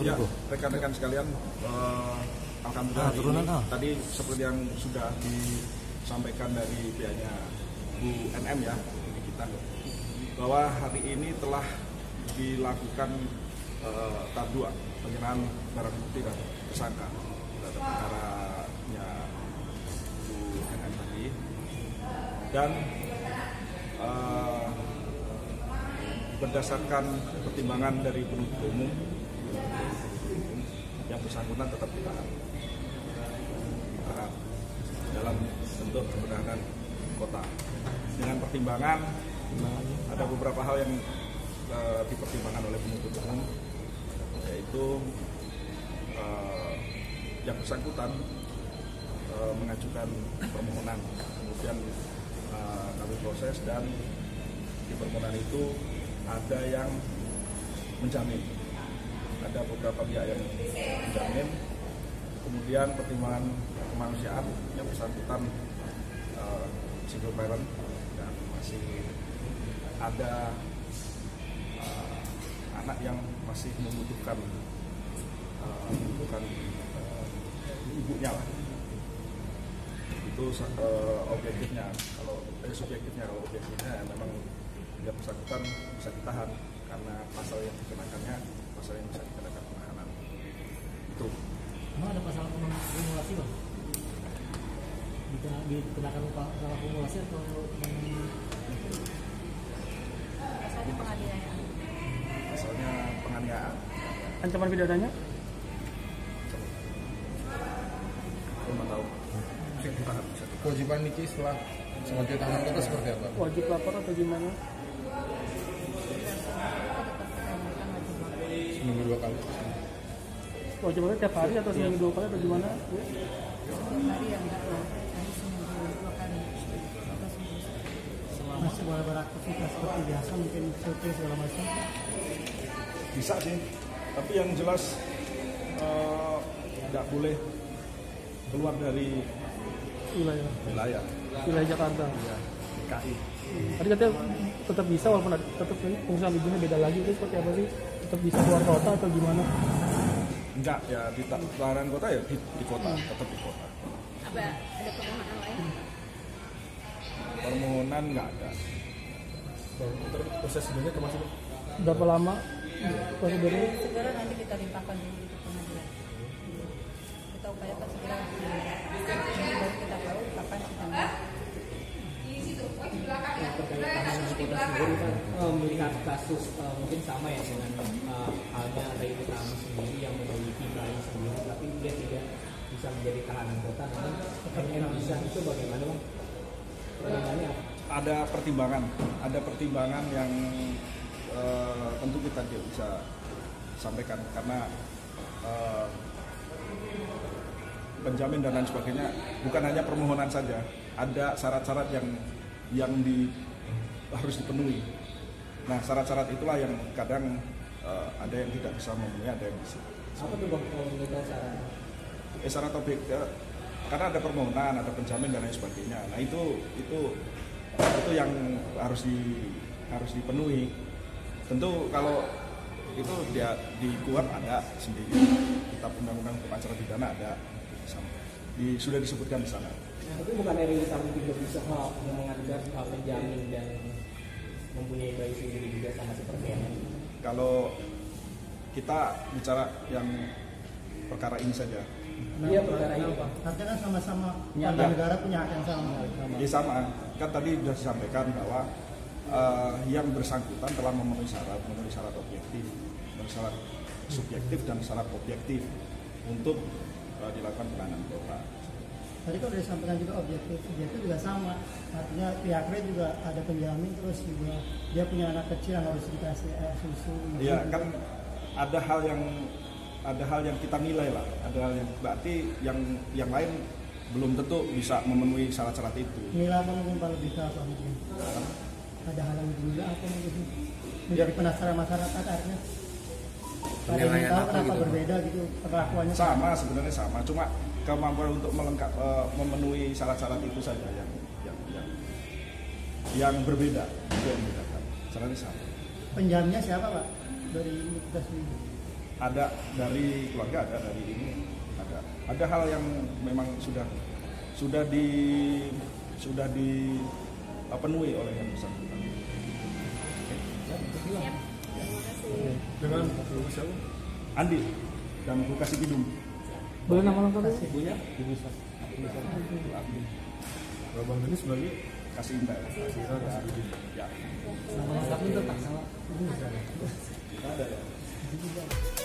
Ya, rekan-rekan sekalian, alhamdulillah tadi seperti yang sudah disampaikan dari pihaknya Bu NM ya, kita bahwa hari ini telah dilakukan tahap 2 penyerahan barang bukti dan tersangka terhadap perkaranya Bu NM tadi, dan berdasarkan pertimbangan dari penuntut umum yang bersangkutan tetap ditahan dalam bentuk penahanan kota dengan pertimbangan ada beberapa hal yang dipertimbangkan oleh penuntut umum, yaitu yang bersangkutan mengajukan permohonan, kemudian kami proses, dan di permohonan itu ada yang menjamin, ada beberapa pihak yang menjamin, kemudian pertimbangan kemanusiaan yang bersangkutan single parent dan masih ada anak yang masih membutuhkan ibunya lah. Itu objektifnya. Kalau subjektifnya, kalau objektifnya memang yang bersangkutan bisa ditahan karena pasal yang dikenakannya pasal yang bisa dikenakan penahanan. Itu. Emang ada pasal kumulasi bang? Dikenakan pasal kumulasi atau pasalnya penganiayaan? Pasalnya penganiayaan. Ancaman pidananya? Belum tahu. Kewajiban Niki setelah sebagai tahanan kota seperti apa? Wajib lapor atau gimana? Seminggu 2 kali. Wajib lapor tiap hari atau seminggu 2 kali atau gimana? Setiap hari ya enggak lah, hari seminggu 2 kali atau seminggu. masih boleh beraktivitas seperti biasa, mungkin survei segala macam? Bisa sih, tapi yang jelas tidak boleh keluar dari wilayah Jakarta. Ya, DKI. Tadi katanya tetap bisa walaupun tetap fungsi ibunya beda lagi, itu seperti apa sih? Tetap bisa keluar kota atau gimana? Enggak, ya di pelayanan kota ya di kota, tetap di kota. Apa ada permohonan lain? Permohonan nggak ada. Proses sebenarnya termasuk Berapa lama prosedurnya? Segera nanti kita limpahkan dulu ke pengadilan. Kita upayakan segera nanti baru kita tahu kapan sidangnya. Terkait tahanan kota sendiri kan melihat kasus mungkin sama ya dengan halnya Ray Utami sendiri yang memiliki bayi sendiri, tapi dia tidak bisa menjadi tahanan kota, namun yang bisa itu bagaimana bang? Pertanyaannya Ada pertimbangan yang tentu kita tidak bisa sampaikan karena penjamin dan lain sebagainya bukan hanya permohonan saja, ada syarat-syarat yang harus dipenuhi. Nah, syarat-syarat itulah yang kadang ada yang tidak bisa memenuhi, ada yang bisa. apa tuh bang kalau kita syaratnya? Syarat objek karena ada permohonan, ada penjamin dan lain sebagainya. Nah, itu yang harus dipenuhi. Tentu kalau itu dia di KUHP ada sendiri, kitab undang-undang hukum acara pidana ada, sudah disebutkan di sana. Tapi bukan Ray Utami juga bisa mengajukan penjamin dan mempunyai bayi sendiri juga sama seperti yang Kalau kita bicara yang perkara ini saja. Iya perkara ini pak. Artinya kan sama-sama warga negara punya hak yang sama. Ya sama, kan tadi sudah disampaikan bahwa yang bersangkutan telah memenuhi syarat objektif, syarat subjektif dan syarat objektif untuk dilakukan penahanan kota. Tadi kan sudah disampaikan juga objektif juga sama. Artinya pihak Ray juga ada penjamin, terus juga dia punya anak kecil yang harus dikasih air susu. Iya kan ada hal yang kita nilai lah, ada hal yang berarti yang lain belum tentu bisa memenuhi syarat-syarat itu. Nilai apa mungkin Pak, lebih ke apa mungkin? Ada hal yang dinilai apa mungkin? Menjadi penasaran masyarakat artinya. Penilaian tahu apa kenapa gitu? berbeda gitu perlakuannya? Sebenarnya sama, cuma kemampuan untuk memenuhi syarat-syarat itu saja yang berbeda, itu yang membedakan. Syaratnya sama. Penjaminnya siapa Pak? Dari kita sendiri. ada dari keluarga, ada dari ini, ada hal yang memang sudah dipenuhi oleh yang bersangkutan. Dengan siapa? Andi dan Bu Kasih Kidum. Boleh nama lengkapnya? Ibunya? Ibu Sat. Abang ini sebagai Kasih Indah. Ya. Nama lengkapnya tetap sama. Ada ya.